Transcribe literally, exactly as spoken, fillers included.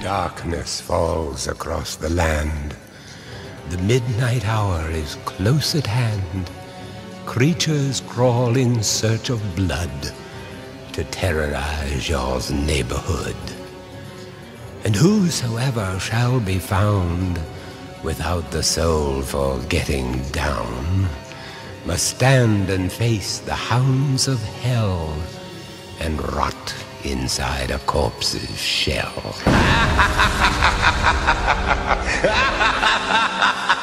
Darkness falls across the land. The midnight hour is close at hand. Creatures crawl in search of blood to terrorize your neighborhood. And whosoever shall be found without the soul for getting down must stand and face the hounds of hell and rot inside a corpse's shell.